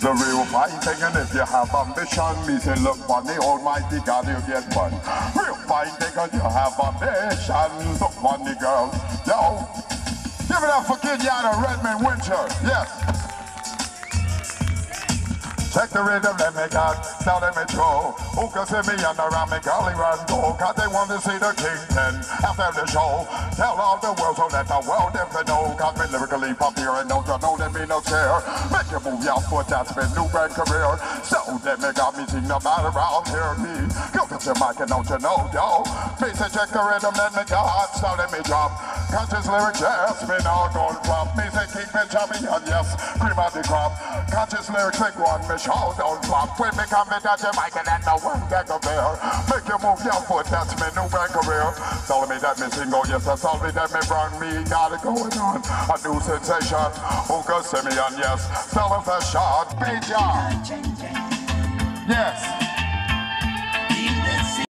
the real fine thing, and if you have ambition, me say look on the almighty God, you get one. Real fine thing, and you have ambition, look on the girl. Yo, give it up for Kenyatta Redmond Winter, yes. Check the rhythm, let me got, now let me throw. Oonka Symeon around me, golly run go, cause they want to see the kingpin after the show. Tell all the world so let the world if they know, cause me lyrically popular and don't you know there be no scare. Make you move your foot, that's my new brand career. So let me got me sing no matter around here, me. Go get your mic and don't you know, yo. Me say check the rhythm, let me got, now let me drop. Conscious lyrics, yes, me now gon' flop. Me say kingpin champion, yes, cream of the crop. Conscious lyrics, big one, me show don't flop. When me come in at your mic and then no one can compare. Make you move your foot, that's me new brand career. Tell me that me single, yes, that's all me that me brand me got it going on. A new sensation, Oonka Symeon, yes, selling the shot, big job. Yes.